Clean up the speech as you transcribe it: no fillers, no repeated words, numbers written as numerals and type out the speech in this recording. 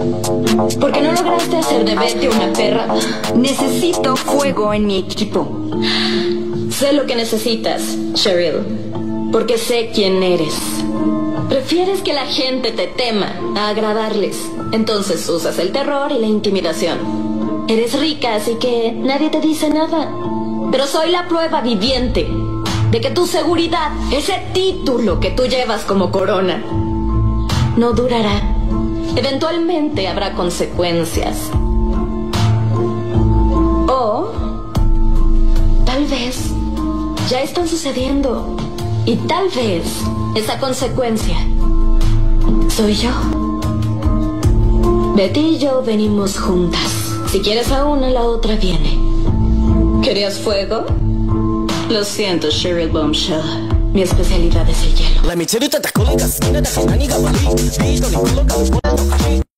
¿Por qué no lograste hacer de Betty una perra? Necesito fuego en mi equipo. Sé lo que necesitas, Cheryl, porque sé quién eres. Prefieres que la gente te tema a agradarles. Entonces usas el terror y la intimidación. Eres rica, así que nadie te dice nada. Pero soy la prueba viviente de que tu seguridad, ese título que tú llevas como corona, no durará. Eventualmente habrá consecuencias. O tal vez ya están sucediendo. Y tal vez esa consecuencia soy yo. Betty y yo venimos juntas. Si quieres a una, la otra viene. ¿Querías fuego? Lo siento, Cheryl Bombshell. Mi especialidad es el hielo.